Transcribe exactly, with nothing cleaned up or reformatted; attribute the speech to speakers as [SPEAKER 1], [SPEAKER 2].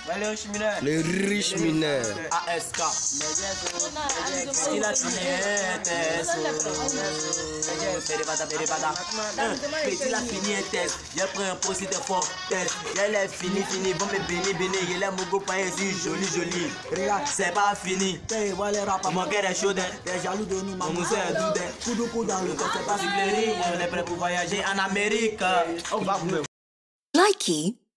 [SPEAKER 1] Le riche mineur.
[SPEAKER 2] A S K. Il a fini. Il a fini un test. J'ai pris un post de fort test. Il est fini, fini. Bon, mais béni, béni. Il est mon paye si joli, joli. Regarde, c'est pas fini. Mon cœur est chaud. T'es jaloux de nous, maman. C'est doudé. Coup de coup dans le corps. C'est pas sur les lignes. On est prêt pour voyager en Amérique.
[SPEAKER 3] Likey